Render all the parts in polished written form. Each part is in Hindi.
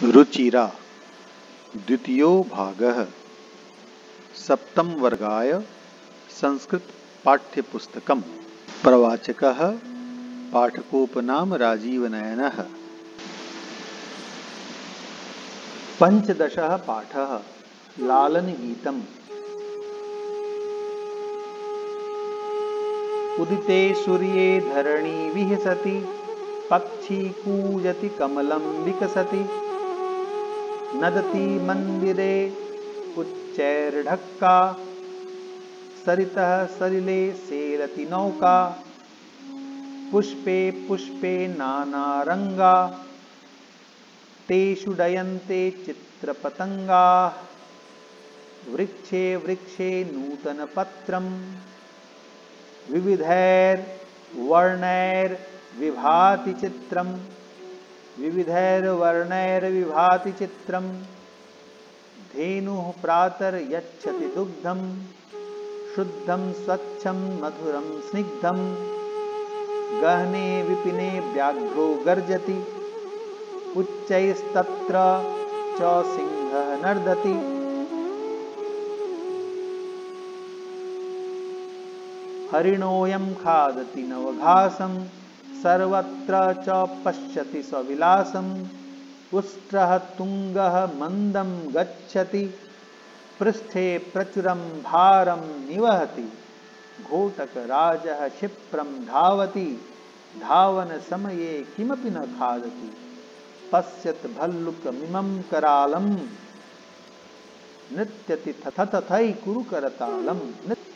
रुचिरा द्वितीयो भागः सप्तम वर्गाय संस्कृत पाठ्यपुस्तकम् प्रवाचकः पाठकोपनाम राजीवनयनः। पंचदशः पाठः लालनगीतम्। उदिते सूर्ये धरणी विहसति, पक्षी कूजति कमलं विकसति। नदति मंदिरे उच्चैर्ढक्का, सरितः सलिले सेलति नौका। पुष्पे पुष्पे नानारंगा, तेषु डयन्ते चित्रपतंगाः। वृक्षे वृक्षे नूतनपत्रम्, विविधैर्वर्णैर्विभाति चित्रम्। विविधैर्वर्णैर्विभाति चित्रम्। धेनुः प्रातर्यच्छति दुग्धम्, शुद्धं स्वच्छं मधुरं स्निग्धम्। गहने विपिने व्याघ्रो गर्जति, उच्चैस्तत्र च सिंहः नर्दति। हरिणोऽयं खादति नवघासं, सर्वत्र च पश्यति सविलासम्। उष्ट्रः तुङ्गः मन्दं गच्छति, पृष्ठे प्रचुरं भारं निवहति। घोटकराजः क्षिप्रं धावति, धावनसमये किमपि न खादति। पश्यत भल्लुकमिमं करालं, नृत्यति तथै कुरु करतालम्।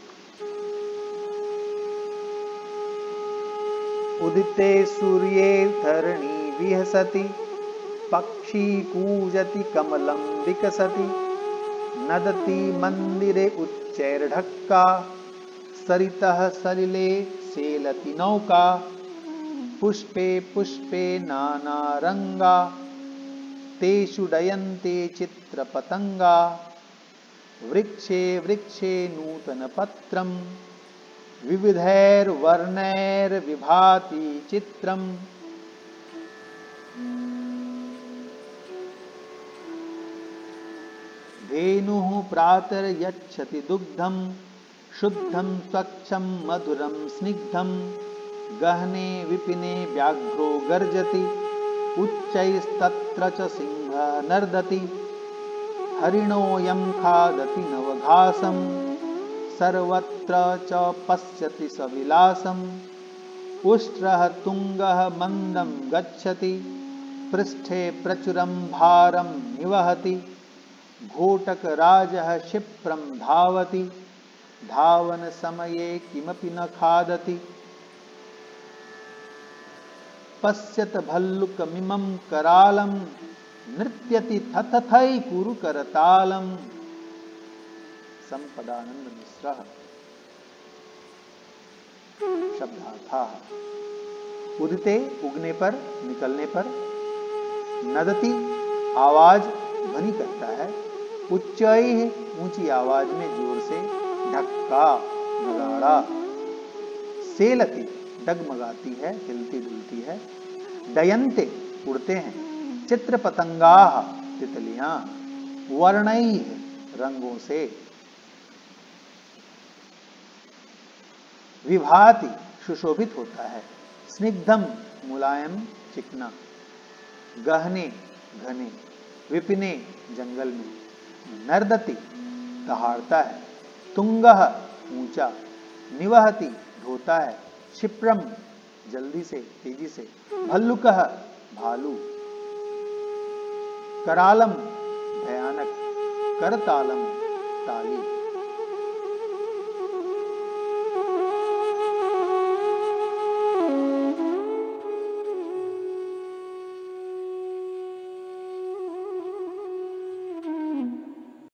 उदिते सूर्ये धरणी विहसति, पक्षी कूजति कमलं विकसति। नदति मंदिरे उच्चैर्ढक्का, सरितः सलिले सेलति नौका। पुष्पे पुष्पे नानारंगा, तेषु डयन्ते चित्रपतंगा। वृक्षे वृक्षे नूतनपत्रम्, विविधैर्वर्णैर्विभाति चित्रम्। धेनुः प्रातर्यच्छति दुग्धम्, शुद्धं स्वच्छं मधुरं स्निग्धम्। गहने विपिने व्याघ्रो गर्जति, उच्चैस्तत्र च सिंहः नर्दति। हरिणोऽयं खादति नवघासं, सर्वत्र च पश्यति सविलासम्। उष्ट्रः तुङ्गः मन्दं गच्छति, पृष्ठे प्रचुरं भारं निवहति। घोटकराजः क्षिप्रं धावति, धावनसमये किमपि न खादति। पश्यत भल्लुकमिमं करालं, नृत्यति तथै कुरु करतालम्। संपदानंद मिश्र। शब्दार्थः। उदिते उगने पर, निकलने पर। नदति आवाज ध्वनि करता है। उच्चैः ऊंची आवाज में जोर से। ढक्का नगाड़ा। सेलति डगमगाती है, हिलती डुलती है। डयन्ते उड़ते हैं। चित्रपतंगाः तितलियां। वर्णैः रंगों से। विभाति सुशोभित होता है। स्निग्धम मुलायम चिकना। गहने घने। विपिने जंगल में। नर्दति दहाड़ता है। तुंगः ऊंचा। निवहति ढोता है। क्षिप्रम जल्दी से, तेजी से। भल्लुकः भालू। करालम भयानक। करतालम ताली।